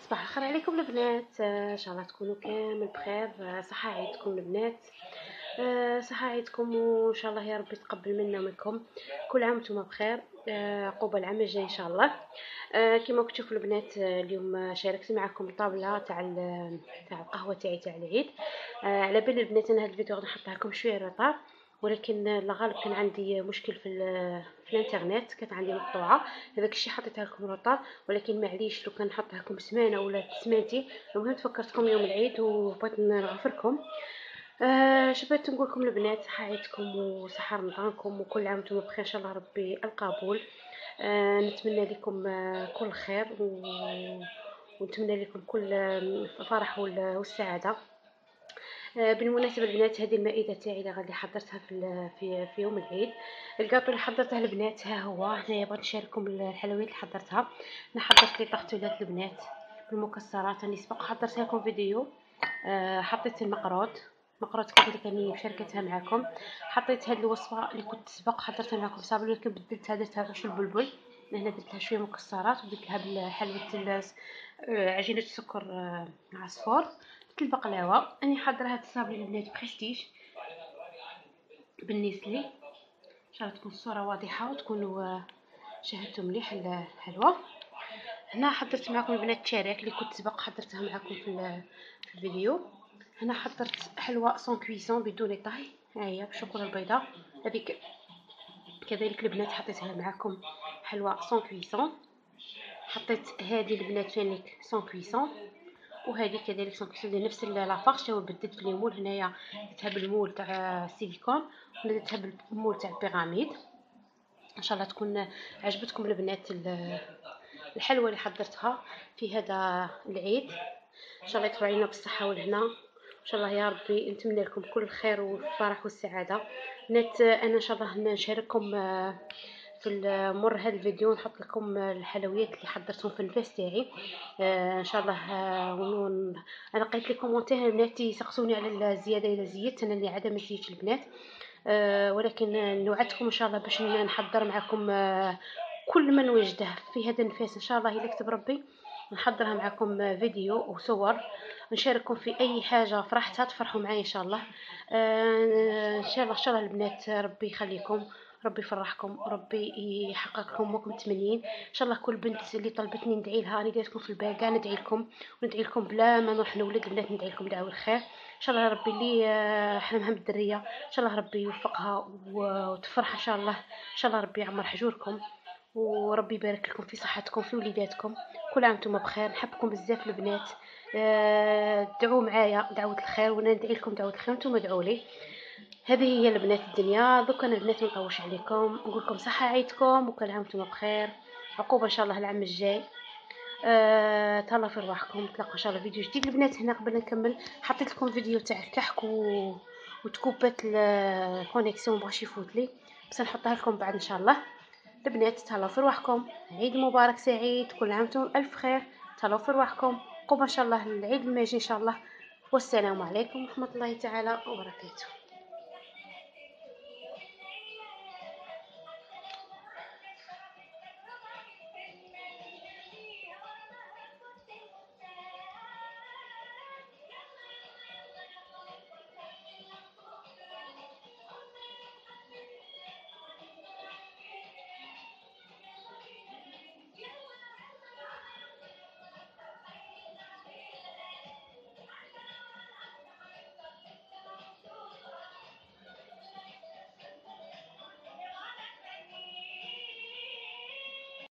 صباح الخير عليكم البنات. ان شاء الله تكونوا كامل بخير. صحة عيدكم البنات. صحة عيدكم وان شاء الله يا ربي يتقبل منا ومنكم. كل عام وانتم بخير. عقوبة العام الجاي ان شاء الله. كما كتشوفوا البنات، اليوم شاركت معكم الطاوله تاع القهوه تاع العيد. على بالي البنات انا هذا الفيديو غادي نحطها لكم شويه رطاب، ولكن الغالب كان عندي مشكل في الانترنت، كانت عندي مقطوعه. هذاك الشيء حطيتها لكم رطاب، ولكن معليش لو كان نحطها لكم سمانه ولا سمانتي. المهم تفكرتكم يوم العيد وبغيت نغفركم. شبيت نقول لكم البنات صحة عيدكم وصحة رمضانكم وكل عام وانتم بخير ان شاء الله ربي القبول. نتمنى لكم كل خير ونتمنى لكم كل فرح والسعاده. بالمناسبه البنات، هذه المائده تاعي اللي غادي حضرتها في يوم العيد. الكاطو اللي حضرته البنات ها هو هنايا. بغيت نشارككم الحلويات اللي حضرتها. انا حضرت لي طاحتولات البنات بالمكسرات، راني سبق حضرت لكم فيديو. حطيت مقروط كذلك راني مشاركتها معكم. حطيت هذه الوصفه اللي كنت سبق حضرتها معكم صابر، ولكن بدلتها درتها بعشر البلبل. هنا درت لها شويه مكسرات ودرت لها بحلوه عجينه السكر عصفور. درت البقلاوه. راني حاضره هاد الصابلي البنات بريستيج بالنسلي. ان شاء الله تكون الصوره واضحه وتكونوا شاهدتوا مليح الحلوه. هنا حضرت معكم البنات الشراك اللي كنت سبق حضرتها معكم في الفيديو. هنا حضرت حلوه سون كويسون بدون طهي، ها هي بالشوكولا البيضاء. هذيك كذلك البنات حطيتها معكم حلوه سون كويسون. حطيت هذه البنات فانيك سون كويسون، وهذه كذلك سون كويسون نفس لافارش. وبدلت في المول، هنايا درتها بالمول تاع السيليكون ولا درتها بالمول تاع البيراميد. ان شاء الله تكون عجبتكم البنات الحلوه اللي حضرتها في هذا العيد. ان شاء الله يدخل علينا بالصحه والهنا. ان شاء الله يا ربي نتمنى لكم كل الخير والفرح والسعاده. انا ان شاء الله نشارككم في مر هذا الفيديو، نحط لكم الحلويات اللي حضرتهم في النفاس تاعي. ان شاء الله. انا لقيت لي كومونتير البنات يسقسوني على الزياده الى زيدت، انا اللي عاده ما زيدتش البنات. ولكن نوعدكم ان شاء الله باش نحضر معكم كل من وجده في هذا النفاس. ان شاء الله الا كتب ربي نحضرها معكم فيديو وصور، نشارككم في اي حاجه فرحتها تفرحوا معي ان شاء الله. ان شاء الله البنات ربي يخليكم، ربي يفرحكم، ربي يحقق لكم ما كنتم تمنين. ان شاء الله كل بنت اللي طلبتني ندعي لها راني دايرتكم في البال كاع ندعي لكم، وندعي لكم بلا ما نروح نولد البنات، ندعي لكم دعوه الخير. ان شاء الله ربي اللي حلمها بالدريه ان شاء الله ربي يوفقها وتفرح ان شاء الله. ان شاء الله ربي يعمر حجوركم وربي يبارك لكم في صحتكم في وليداتكم. كل عام وانتم بخير. نحبكم بزاف البنات. دعوا معايا دعوه الخير وانا ندعي لكم دعوه الخير وانتم ادعوا لي. هذه هي البنات الدنيا. دوك انا البنات ما نطوش عليكم، نقول لكم صحه عيدكم وكل عام وانتم بخير. عقوبه ان شاء الله العام الجاي. تهلاو في رواحكم. نتلاقاو ان شاء الله فيديو جديد البنات. هنا قبل نكمل حطيت لكم فيديو تاع الكحك وتكوبات الكونيكسيون مبغاش يفوت لي، بس نحطها لكم بعد ان شاء الله. البنات تهلاو في رواحكم. عيد مبارك سعيد، كل عام وانتم الف خير. تهلاو في رواحكم. عقوبه ان شاء الله العيد الماجي ان شاء الله. والسلام عليكم ورحمه الله تعالى وبركاته.